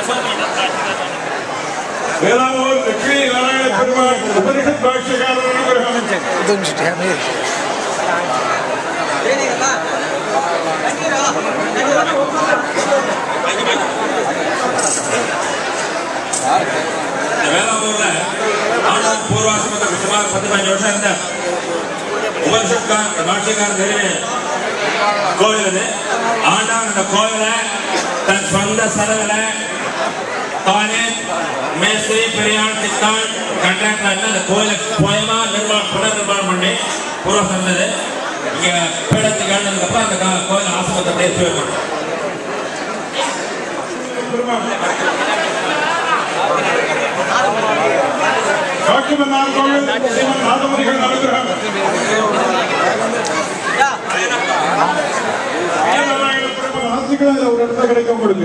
வேளாங்கூர் லட்சுமி நாராயண பெருமாள் உபனிஷத் பாஷ்யக்காரர் அனுகிரகம். வேளாங்கூர்ல ஆண்டாள் பூர்வாசிரமத்துக்கு சுமார் 15 வருஷம் இருந்த உபனிஷத் பாஷ்யக்காரர் தெரியும் கோயில் அது. ஆண்டாள் அந்த கோயிலை தன் சொந்த செலவுல தானே மேஸ்திரி பெரியாள் சித்தான் கண்ட்ராக்டர் அந்த கோயிலை சுயமா புனர் நிர்மாணம் பண்ணி பூர்வம் இருந்தது. இங்க பீடத்துக்கு ஆனதுக்கு அப்புறம் அந்த கோயில் ஆசிரமத்தை அப்படியே சுயமா ஒரு இடத்துல கிடைக்கும் கொடுங்க.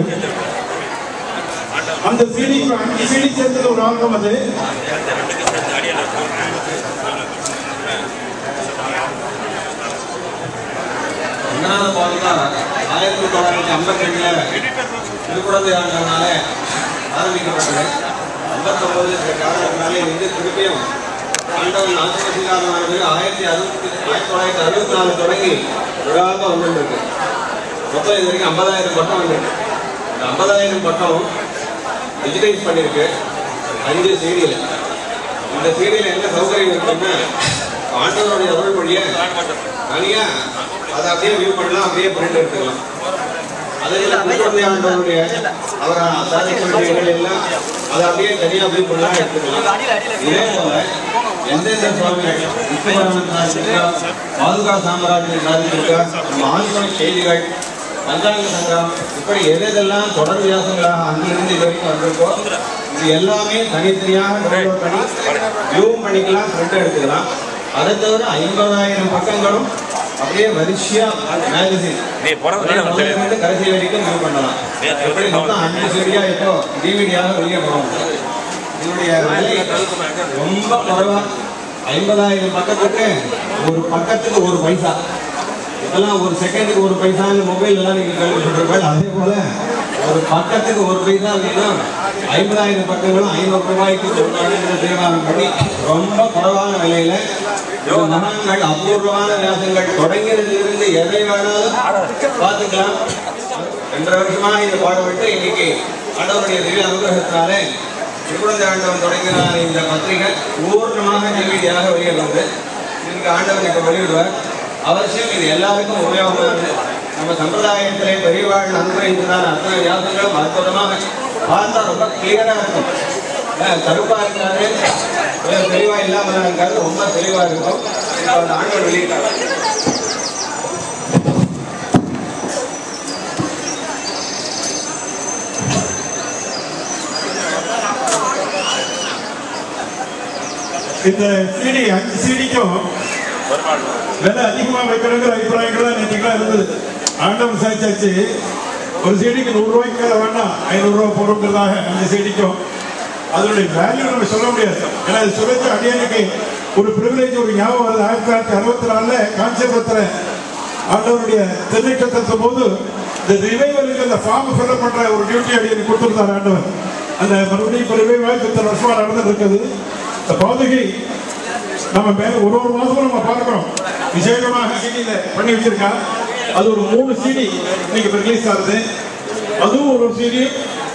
அந்த சீடி 5 சீடி சேர்ந்தது ஒரு ஆல்பம். அது என்னன்னு பார்த்தா 1952 திருக்குழந்தை ஆண்டவனால ஆரம்பிக்கப்பட்டது. 59 காலத்தினாலே வந்து திருப்பியும் ஆண்டவன் ஆசிரியர்களானது 1964 தொடங்கி விழாவாக வந்துருக்கு. மொத்தம் இது வரைக்கும் 50,000 பட்டம் வந்துருக்கு. இந்த 50,000 பட்டம் டிஜிட்டைஸ் பண்ணியிருக்கு 5 சீடியில். இந்த சீடியில் என்ன சௌகரியம் இருக்குன்னா ஆண்டவனுடைய அருள் மொழியை தனியாக அதை அப்படியே வியூ பண்ணலாம், அப்படியே பிரிண்ட் எடுத்துக்கலாம். அதெல்லாம் திருக்குழந்தை ஆண்டவனுடைய அவர் சாதிக்க வேண்டிய எல்லாம் அதை அப்படியே தனியாக வியூ பண்ணலாம், எடுத்துக்கலாம். இதே போல எந்தெந்த சுவாமிகள் பாதுகா சாம்ராஜ்யம் சாதிச்சிருக்கா, நம்ம ஆன்மீக செய்திகள், பஞ்சாங்க சங்கம், இப்படி எதெல்லாம் தொடர் வியாசங்களாக அங்கிருந்து இது வரைக்கும் வந்திருக்கோ இது எல்லாமே தனித்தனியாக டவுன்லோட் பண்ணி வியூவும் பண்ணிக்கலாம், பிரிண்ட் எடுத்துக்கலாம். அதை தவிர 50,000 பக்கங்களும் அப்படியே வரிசையா மேகசின் கடைசி வரைக்கும் வியூ பண்ணலாம். எப்படி மொத்தம் 5 சீடியா இப்போ டிவிடியாக வெளியே போகணும். இதனுடைய விலை ரொம்ப குறைவா 50,000 பக்கத்துக்கு ஒரு பக்கத்துக்கு 1 பைசா. இதெல்லாம் ஒரு செகண்டுக்கு 1 பைசா மொபைல் எல்லாம் நீங்க கேள்விப்பட்டிருப்பீங்க. அதே போல ஒரு பக்கத்துக்கு 1 பைசா அப்படின்னா 50,000 பக்கங்களும் 500 ரூபாய்க்கு தீர்மானம் பண்ணி ரொம்ப குறைவான விலையில மகான்கள் அபூர்வமான வியாசங்கள் தொடங்கியதிலிருந்து எதை வேணாலும் பார்த்துக்கலாம். 2 வருஷமா இந்த பாடுபட்டு இன்னைக்கு ஆண்டவனுடைய திவ்ய அனுகிரகத்தினாலே திருக்குழந்தை ஆண்டவன் தொடங்கினார். இந்த பத்திரிகை பூர்ணமாக டிவிடியாக வெளியிடுவது இதுக்கு ஆண்டவன் இப்ப வெளியிடுவார். அவசியம் இது எல்லாருக்கும் உபயோகமானது. நம்ம சம்பிரதாயத்திலே பெரியவாள் அனுகிரகித்ததான அத்தனை வியாசங்களும் அற்புதமாக பார்த்தா ரொம்ப கிளியரா இருக்கும். கருப்பா இருக்காது, தெளிவா இல்லாமல் இருக்காது, ரொம்ப தெளிவா இருக்கும். இப்போ அந்த ஆண்டவன் வெளியிட்டார். இந்த சிடி 5 சீடிக்கும் விலை அதிகமாக வைக்கிறங்கிற அபிப்பிராயங்கள் தான் நேற்றுக்கெல்லாம் இருந்தது. ஆண்டவன் சாய்ச்சாச்சு ஒரு சீடிக்கு 100 ரூபாய்க்கு மேலே வேண்டாம், 500 ரூபா போடுங்கிறதாக 5 சீடிக்கும் அதனுடைய வேல்யூ நம்ம சொல்ல முடியாது. ஏன்னா அது சொல்லிச்சு அடியானுக்கு ஒரு ப்ரிவிலேஜ், ஒரு ஞாபகம் வருது. 1964 காஞ்சிபுரத்தில் ஆண்டவனுடைய திருநட்சத்திரத்த போது இந்த ரிவைவலுக்கு அந்த ஃபார்ம் ஃபில்அப் பண்ணுற ஒரு டியூட்டி அடியானுக்கு கொடுத்துருந்தார் ஆண்டவன். அந்த மறுபடியும் இப்போ ரிவைவல் 10 வருஷமாக நடந்துட்டு இருக்குது. இந்த பாதுகை நம்ம ஒரு மாதமும் நம்ம பார்க்குறோம். விசேஷமாக சிடியில் பண்ணி வச்சிருக்கா. அது ஒரு 3 சிடி இன்னைக்கு ரிலீஸ் ஆகுது. அதுவும் ஒரு சிடி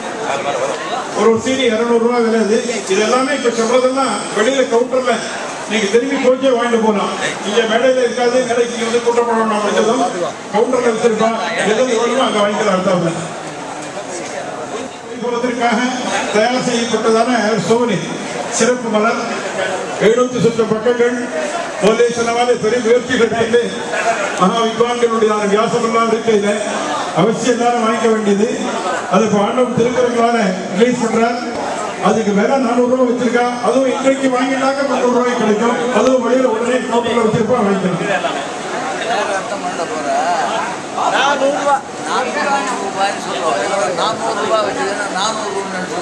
200 ரூபா விலைது. இது எல்லாமே இப்போ சொல்றதெல்லாம் வெளியில கவுண்டர்ல நீங்க திரும்பி போச்சே வாங்கிட்டு போகலாம். இங்க மேடையில இருக்காது, மேடைக்கு வந்து கூட்டம் போடணும் அப்படின்றதும் கவுண்டர்ல வச்சிருக்கா. எதுவும் எவ்வளவு அங்கே வாங்கிக்கலாம். அடுத்தாப்புல போவதற்காக தயார் செய்யப்பட்டதான சோனி சிறப்பு மலர் 700 சுற்ற பக்கங்கள். முதலே சொன்னவாறு பெரிய முயற்சிகள் செய்து மகா வித்வான்களுடைய வியாசம் எல்லாம் இருக்கு. அவசியம் எல்லாரும் வாங்கிக்க வேண்டியது. அது இப்போ ஆண்டவன் திருக்குறங்களால ரிலீஸ் பண்றார். அதுக்கு வேற 400 ரூபாய் வச்சிருக்கா. அதுவும் இன்றைக்கு வாங்கிட்டாக்க 300 ரூபாய்க்கு கிடைக்கும். அதுவும் வழியில உடனே கவுண்டர்ல வச்சிருப்பா வாங்கிக்கணும். 400 ரூபாய் வச்சுன்னா 400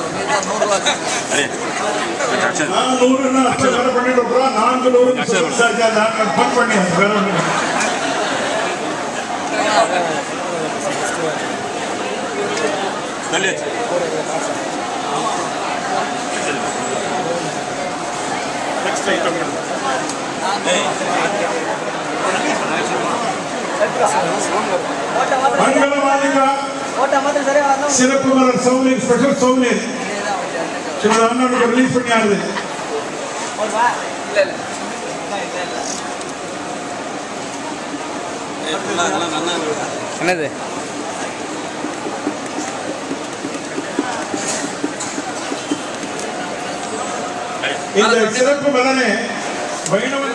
பண்ணிட்டு 400 மங்களமாலிகா சிறப்பு மலர் சௌனியர் ஸ்பெஷல் சௌனியர் சில அண்ணனுக்கு ரிலீஸ் பண்ணியாருது. என்னது இந்த சிறப்பு மலரே வைணவ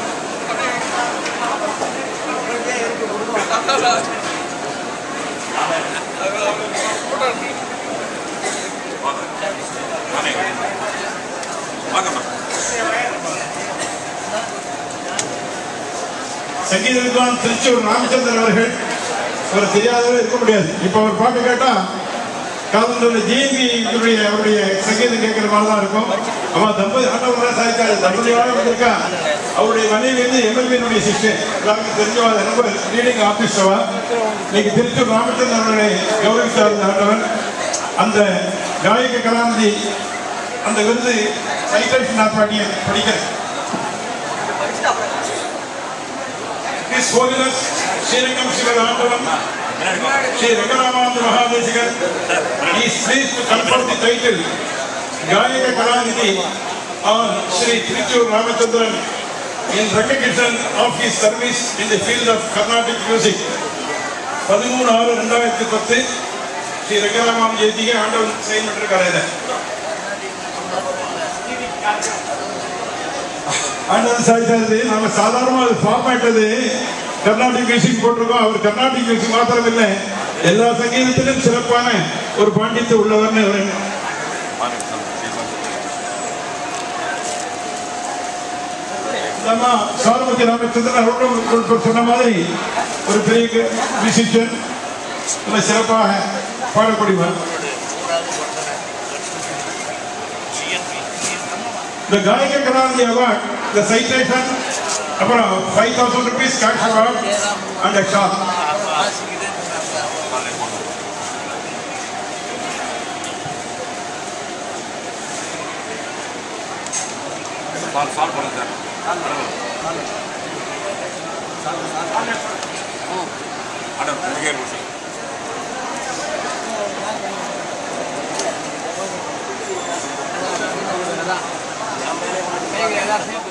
சங்கீத வித்வான் திருச்சூர் ராமச்சந்திரன் அவர்கள் அவர் தெரியாதவரை இருக்க முடியாது. இப்ப அவர் பாட்டு கேட்டா காதலுடைய ஜெயந்தி அவருடைய சங்கீதம் கேட்கிற மாதிரி தான் இருக்கும். அவன் தம்பதி ஆண்டவன் சாதிக்காரு தம்பதியாக வந்திருக்கா. அவருடைய மனைவி வந்து எம்எல்ஏனுடைய சிஸ்டர் எல்லாருக்கும் தெரிஞ்சவா ரொம்ப லீடிங் ஆபீஸவா. இன்னைக்கு திருச்சூர் ராமச்சந்திரன் அவர்களை கௌரவித்தார் ஆண்டவன். அந்த காயக கலாநிதி அந்த விருது சைட்டேஷன் நாட்பாட்டியை படிக்கிறேன். His Holiness Sriram Shiva Andavan Sri Rangaramananda Mahadeshikar is pleased to confer the title Gayaka Kalanidhi on Sri Trichur Ramachandran in recognition of his service in the field of Carnatic music. 13/6/2010 Sri Rangaramananda Jayathiga Andavan sign பண்ணிருக்காரு. ஆண்டவன் சாதித்தாரு. நம்ம சாதாரணமாக format அது Carnatic music போட்டிருக்கோம். அவர் Carnatic music மாத்திரம் இல்லை, எல்லா சங்கீதத்திலும் சிறப்பான ஒரு பாண்டித்து உள்ளவர்னு நம்ம சாருமதி ராமச்சந்திரன் அவர்களும் சொன்ன மாதிரி ஒரு பெரிய மியூசிஷியன், ரொம்ப சிறப்பாக பாடக்கூடியவர். The Gayaka Kalanidhi Award, the citation, about 5,000 rupees cash award and a shawl. Gracias.